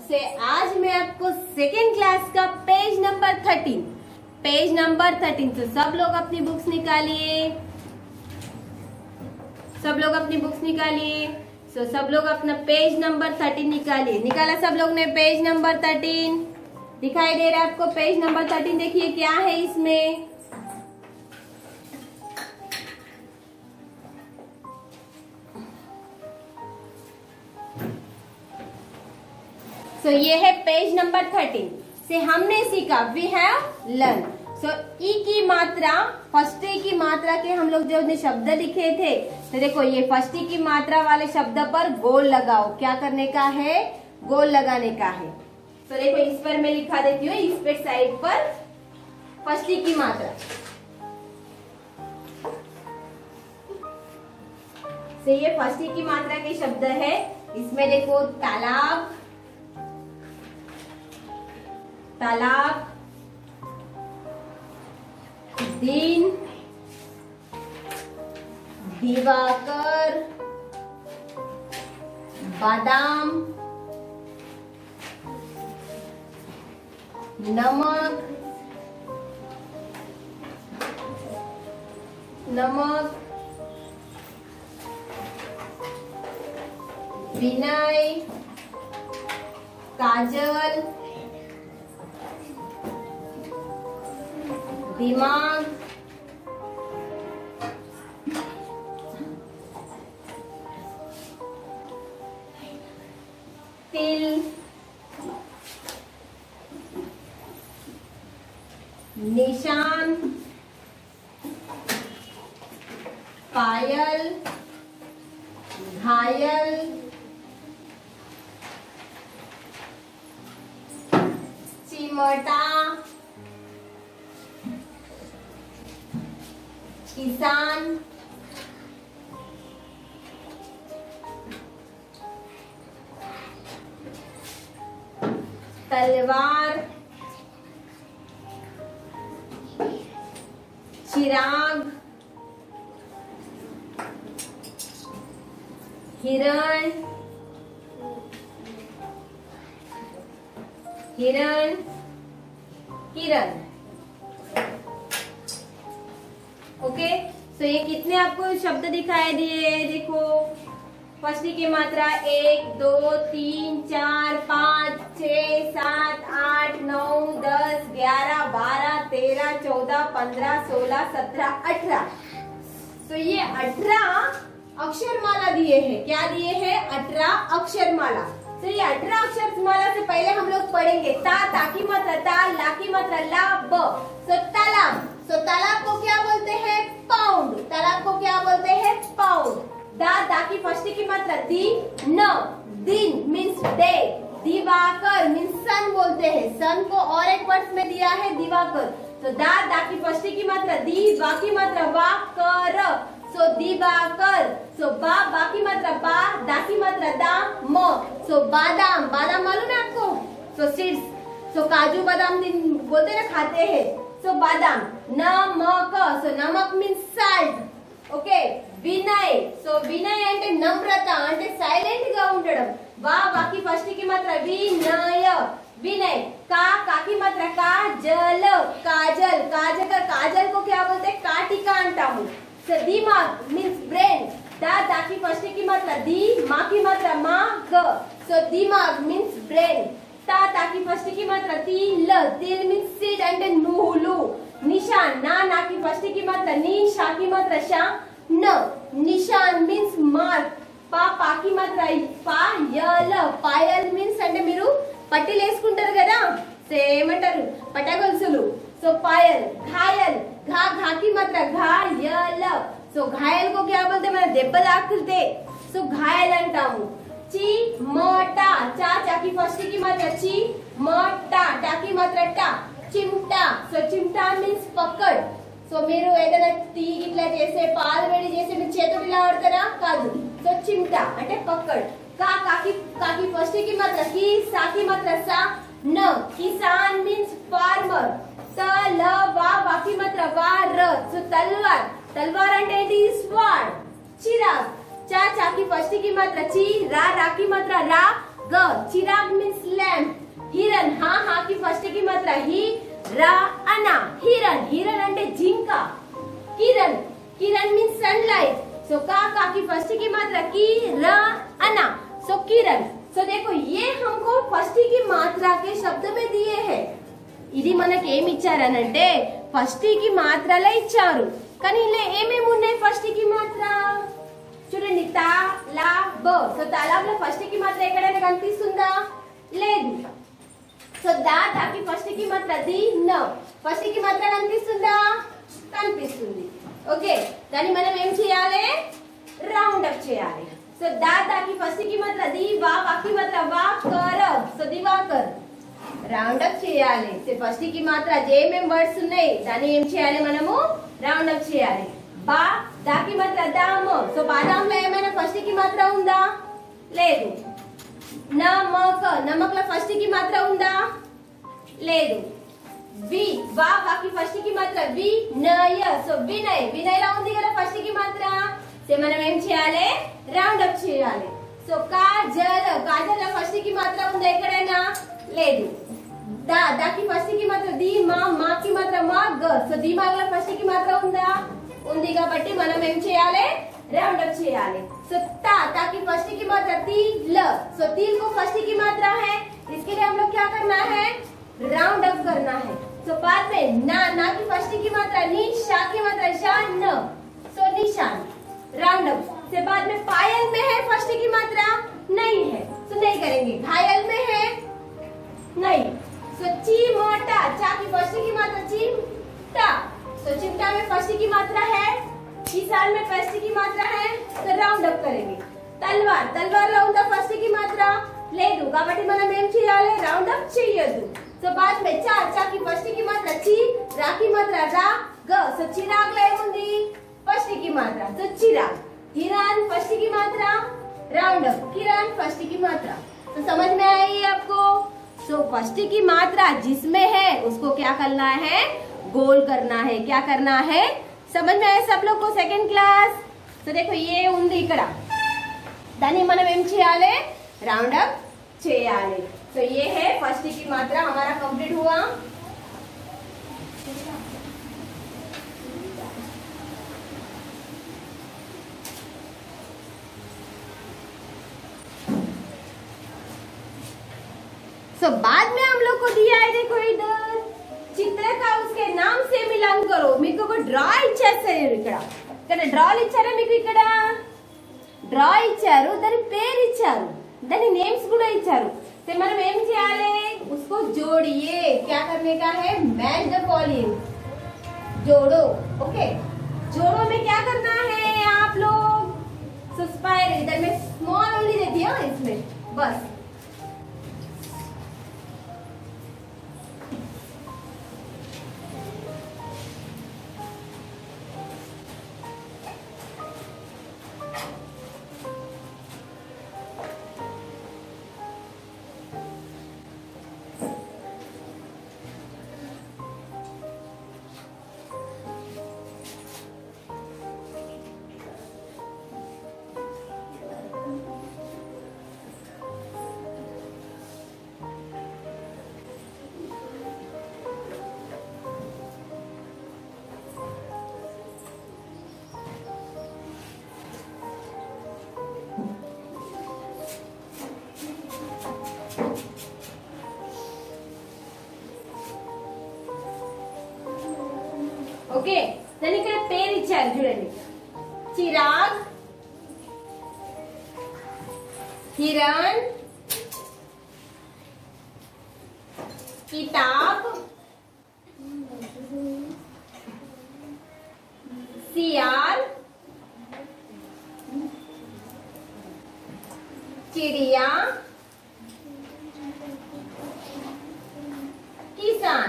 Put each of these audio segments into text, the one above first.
से आज मैं आपको सेकेंड क्लास का पेज नंबर 13 तो सब लोग अपनी बुक्स निकालिए, सब लोग अपना पेज नंबर 13 निकालिए। निकाला सब लोग ने पेज नंबर 13? दिखाई दे रहा है आपको पेज नंबर 13? देखिए क्या है इसमें। तो ये है पेज नंबर 13 से हमने सीखा वी हैव लर्न। सो ई की मात्रा, फर्स्ट ई की मात्रा के हम लोग जो शब्द लिखे थे, तो देखो ये फर्स्ट ई की मात्रा वाले शब्द पर गोल लगाओ। क्या करने का है? गोल लगाने का है। तो देखो इस पर मैं लिखा देती हूँ, इस पे साइड पर फर्स्ट ई की मात्रा से ये फर्स्ट ई की मात्रा के शब्द है। इसमें देखो तालाब, दिन, दिवाकर, बादाम, नमक, विनय, काजल, दिमाग, तिल, निशान, पायल, घायल, चिमटा, किसान, तलवार, चिराग, हिरण, किरण। ओके, तो ये कितने आपको शब्द दिखाई दिए? देखो फर्स्ट की मात्रा 1 2 3 4 5 6 7 8 9 10 11 12 13 14 15 16 17 18। तो ये 18 अक्षरमाला दिए हैं। क्या दिए हैं? 18 अक्षरमाला। तो ये 18 अक्षरमाला से पहले हम लोग पढ़ेंगे ता की मात्रा ता, ला की मात्रा ला, ब। सो तालाब, सो तालाब को क्या बोलते हैं? पाउंड। तालाब को क्या बोलते हैं? पाउंड। दा की फर्स्ट की मात्रा दी, न। दिन मीन्स डे। दिवाकर मीन्स सन बोलते हैं। सन को और एक वर्ड में दिया है दिवाकर। तो दा की फर्स्ट की मात्रा दी, बा की मात्रा वा, कर, सो दिवाकर। सो बा की मात्रा बा, दा की मात्रा दा, म। सो बादाम, बादाम मालूम है आपको? सो सीड्स, सो काजू बादाम दिन बोलते हैं ना, खाते हैं। सो बादाम, नमक, सो नमक मीन्स साल्ट। ओके, विनय, सो विनय అంటే నమ్రత, అంటే సైలెంట్ గా ఉండడం। వాకి ఫస్ట్ కి మాత్ర వినయ, विनय। का की मात्रा का, जल, काजल, काजल को क्या बोलते हैं? काटिका अंटा हूँ। सो दिमाग मीन्स ब्रेन। दा की फर्स्ट की मात्रा दी, माँ की मात्रा मा, ग। सो दिमाग मीन्स ब्रेन। ता की फर्स्ट की मात्रा तिल, तिल मीन्स सीड అంటే నూలు। निशान, ना की फर्स्ट की मात्रा नी, शा की मात्रा शा, न। निशान मीन्स मार्क। पा की मात्रा पायल, पायल मीन्स అంటే మీరు పట్టీలు వేసుకుంటారు కదా, ఏమంటారు? పటగొలుసులు। సో पायल। घायल, घा की मात्रा घायल। सो घायल को क्या बोलते? मैंने दెబ్బ తాకితే सो घायल అంటాము। चिमटा, चा की फर्स्ट की मात्रा ची, मटा, टा की मात्रा टा, चिमटा। सो चिमटा मीन्स పక్కడ్। సో మీరు ఏదైనా టీ ఇట్లా చేసే, పాలు వేడి చేసే మీరు చేతులు ఇలా ఆడతారా? కాదు। సో చిమ్టా అంటే పక్కడ్। కాకి ఫస్ట్ की मात्रा की, सा की मात्रा सा, न। किसान मीन्स फार्मर। तलवा की मात्रा वा, र। सो तलवार, तलवार అంటే ఏంటి? స్వార్డ్। चिराग, चा की फर्स्ट की मात्रा ची, रा की मात्रा रा, ग, चिराग मीन्स लैम्प, हिरन, हाँ हाँ की फर्स्ट की मात्रा ही, रा अना, हिरन, हिरन अंटे जिंका, किरण, किरण मीन्स सनलाइट, सो का की फर्स्ट की मात्रा की, रा अना, सो किरण। सो देखो ये हमको फर्स्ट की मात्रा के शब्द में दिए हैं। ఇది మనకి ఏమి ఇచ్చారనంటే ఫస్ట్ కి మాత్రలే ఇచ్చారు, కానీ ఇలా ఏమేమి ఉన్నాయి ఫస్ట్ కి మాత్ర చూడండి, తా లా బ, సో తాలాబ్ లో ఫస్ట్ కి మాత్ర ఎక్కడైనా కనిపిస్తుందా? లేదు. సో దాకి ఫస్ట్ కి మాత్ర ది, న, ఫస్ట్ కి మాత్ర కనిపిస్తుందా? కనిపిస్తుంది. ఓకే, దాన్ని మనం ఏం చేయాలి? రౌండ్ అప్ చేయాలి. సో దాకి ఫస్ట్ కి మాత్ర ది, వా కి మాత్ర వా కర, సో దివాకర్. రౌండ్ అప్ చేయాలి. ఫస్ట్ కి మాత్ర జేమేం వర్డ్స్ ఉన్నాయి దాన్ని ఏం చేయాలి? మనము రౌండ్ అప్ చేయాలి. బా దాకి మాత్ర దామ, సో బాదాం లో ఏమైనా ఫస్ట్ కి మాత్ర ఉందా? లేదు. నమక, నమక్ లో ఫస్ట్ కి మాత్ర ఉందా? లేదు. వి వా వాకి ఫస్ట్ కి మాత్ర వి, నయ, సో వినయ్, వినయ్ లో ఉంది కదా ఫస్ట్ కి మాత్ర. సో మనం ఏం చేయాలి? రౌండ్ అప్ చేయాలి. సో కాజల్, కాజల్ లో ఫస్ట్ కి మాత్ర ఉందా ఎక్కడైనా? లేదు. దాకి ఫస్ట్ కి మాత్ర ది, మా కి మాత్ర మా, గ, సో దిమాగ్ లో ఫస్ట్ కి మాత్ర ఉందా? ఉంది. కాబట్టి మనం ఏం చేయాలి? राउंड अप చేయాలి. सो ता की फर्स्ट की मात्रा ती, ल, सो तिल को फर्स्ट की मात्रा है, इसके लिए हम लोग क्या करना है? राउंड अप करना है. सो बाद में ना की फर्स्ट की मात्रा नी, शा की मात्रा शा, न, सो निशान. राउंड अप से बाद में पायल में है फर्स्ट की मात्रा? नहीं है, तो नहीं करेंगे. घायल में है? नहीं. सो चिमटा, चा की फर्स्ट की मात्रा चिमटा, सो चिमटा में फर्स्ट की मात्रा है, किसान में फर्स्ट की मात्रा है, तो राउंड अप करेंगे. तलवार, तलवार లో ఉందా ఫస్ట్ కి మాత్ర? లేదు. కాబట్టి మనం ఏం చేయాలి? రౌండ్ అప్ చేయొద్దు. సో बाद में चा की फर्स्ट की मात्रा ची, रा की मात्रा रा, ग, సో चिराग లో ఏముంది? फर्स्ट की मात्रा, तो चिराग. हिरण फर्स्ट की मात्रा, राउंड अप. किरण फर्स्ट की मात्रा. तो समझ में आई आपको? सो फर्स्ट की मात्रा जिसमें है उसको क्या करना है? गोल करना है. क्या करना है? समझ में आया सब लोग को? Second class. तो देखो ये ఉంది ఇక్కడ, దాన్ని మనం ఏం చేయాలి? राउंड अप చేయాలి. तो ये है फर्स्ट की मात्रा हमारा कंप्लीट हुआ. तो बाद में हम लोग को दिया है, देखो इधर చిత్ర का उसके नाम से मिलान करो. మీకు ఒక డ్రా ఇచ్చేస్తారు ఇక్కడ డ్రాలు ఇచ్చారా? మీకు ఇక్కడ డ్రా ఇచ్చారు, దాని పేరు ఇచ్చారు, దాని నేమ్స్ కూడా ఇచ్చారు. तो మనం ఏం చేయాలి? उसको जोड़िए. क्या करने का है? Match the following. जोड़ो. ओके, जोड़ो में क्या करना है आप लोग? सस्पायर इधर में स्मॉल ओनली दे दिया इसमें, बस. ఓకే, దాని ఇక్కడ పేరు ఇచ్చారు చూడండి. చిరాగ్, हिरण, किताब, सियार, चिड़िया, किसान.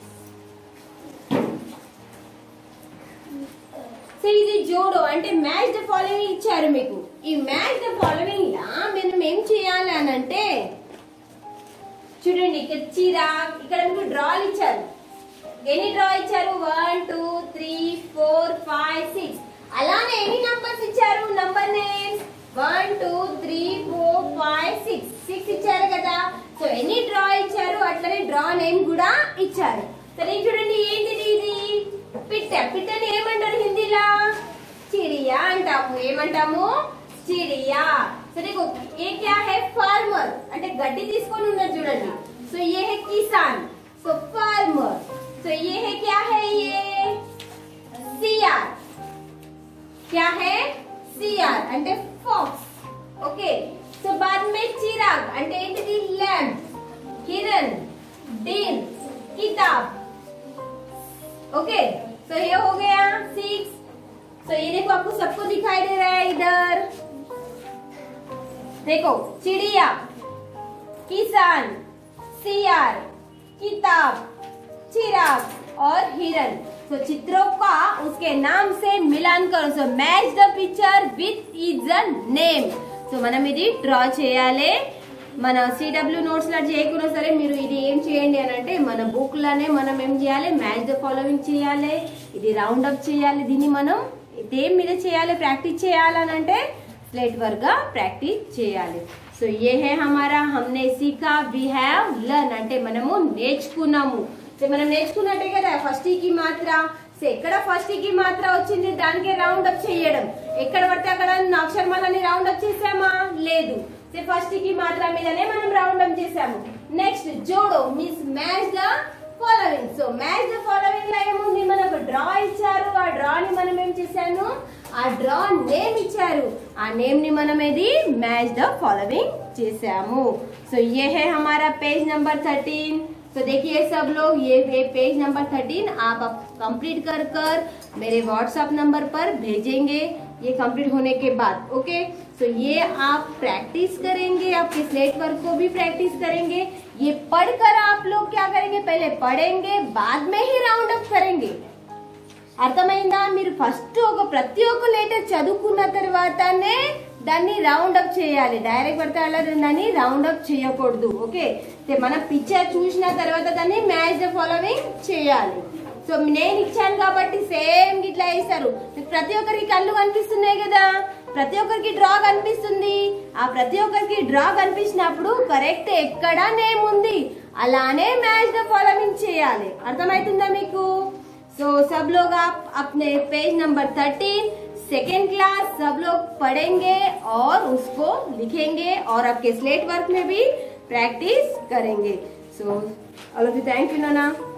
ఇది జోడో అంటే మ్యాచ్ ద ఫాలోయింగ్ ఇచ్చారు మీకు. ఈ మ్యాచ్ ద ఫాలోయింగ్ లా మనం ఏం చేయాలి అని అంటే చూడండి, ఇక్కడ చిరాగ్, ఇక్కడ మీకు డ్రాలు ఇచ్చారు. ఎన్ని డ్రా ఇచ్చారు? 1 2 3 4 5 6. అలానే ఎన్ని నంబర్స్ ఇచ్చారు? నంబర్ నేమ్స్ 1 2 3 4 5 6 ఇచ్చారు కదా. సో ఎన్ని డ్రా ఇచ్చారు, అట్లనే డ్రా నేమ్ కూడా ఇచ్చారు. సరే చూడండి, ఏంటిది ఇది? పిట్ట. పిట్టని ఏమంటారు హిందీలా? చిడియా అంటాము. ఏమంటాము? చిడియా. సో देखो ये क्या है? फार्मर అంటే గడ్డి తీసుకొని ఉన్నారు చూడండి. సో ये है किसान, సో फार्मर. సో ये है क्या है? ये सियार. क्या है? सियार అంటే ఫాక్స్. ఓకే. సో बाद में चिराग అంటే ఏంటిది? लैम्प. हिरन, दिन, किताब. ओके. तो ये हो गया 6. तो ये देखो आपको सबको दिखाई दे रहा है इधर. देखो, चिड़िया, किसान, सियार, किताब, चिराग और हिरन. तो चित्रों का उसके नाम से मिलान करो. So match the picture with his name. So మనం ఇది డ్రా చేయాలి. మన సిడబ్ల్యూ నోట్స్ లా చేయకున్నా సరే మీరు ఇది ఏం చేయండి అని అంటే మన బుక్ లోనే మనం ఏం చేయాలి? మ్యాచ్ ద ఫాలోయింగ్ చేయాలి, ఇది రౌండ్ అప్ చేయాలి. దీన్ని మనం దేని మీద చేయాలి? ప్రాక్టీస్ చేయాలని అంటే स्लेट वर्ग प्रैक्टिस చేయాలి. సో ये है हमारा हमने सीखा, वी हैव लर्न అంటే మనము నేర్చుకున్నాము. సో మనం నేర్చుకున్నట్టే కదా ఫస్ట్ కి మాత్ర. సో ఎక్కడ ఫస్ట్ కి మాత్ర వచ్చింది దానికి రౌండ్ అప్ చేయడం. ఎక్కడ పడితే అక్కడ అక్షరమాలని రౌండ్ అప్ చేసామా? లేదు. సో ఫస్ట్ కి మాత్ర మీదనే మనం రౌండ్ అప్ చేసాము. నెక్స్ట్ జోడో means match the following. So match the following లో ఏముంది? మనకు డ్రా ఇచ్చారు, ఆ డ్రా ని మనం ఏం చేశాను? ఆ డ్రా నేమ్ ఇచ్చారు, ఆ నేమ్ ని మనం ఏది? మ్యాచ్ ద ఫాలోయింగ్ చేసాము. సో ये है हमारा पेज नंबर 13. तो देखिए सब लोग, ये पेज नंबर 13 आप कंप्लीट कर मेरे व्हाट्सएप नंबर पर भेजेंगे ये कंप्लीट होने के बाद. ओके. तो ये आप प्रैक्टिस करेंगे, आपके स्लेट वर्क को भी प्रैक्टिस करेंगे. ये पढ़कर आप लोग क्या करेंगे? पहले पढ़ेंगे, बाद में ही राउंड अप करेंगे. అర్థమైందా? మీరు ఫస్ట్ ప్రతి ఒక్క లెటర్ చదువుకున్న తర్వాతనే దాన్ని రౌండ్ అప్ చేయాలి. డైరెక్ట్ పడితే అలా దాన్ని రౌండ్ అప్ చేయకూడదు. ఓకే. మనం పిక్చర్ చూసిన తర్వాత దాన్ని మ్యాచ్ ద ఫాలోయింగ్ చేయాలి. సో నేను ఇచ్చాను కాబట్టి సేమ్ ఇట్లా వేస్తారు. ప్రతి ఒక్కరికి కళ్ళు కనిపిస్తున్నాయి కదా, ప్రతి ఒక్కరికి డ్రా కనిపిస్తుంది. ఆ ప్రతి ఒక్కరికి డ్రా కనిపించినప్పుడు కరెక్ట్ ఎక్కడ నేమ్ ఉంది అలానే మ్యాచ్ ద ఫాలోయింగ్ చేయాలి. అర్థమవుతుందా మీకు? सो सब लोग आप अपने पेज नंबर 13 सेकेंड क्लास सब लोग पढ़ेंगे और उसको लिखेंगे और आपके स्लेट वर्क में भी प्रैक्टिस करेंगे. So all of you, thank you Nana.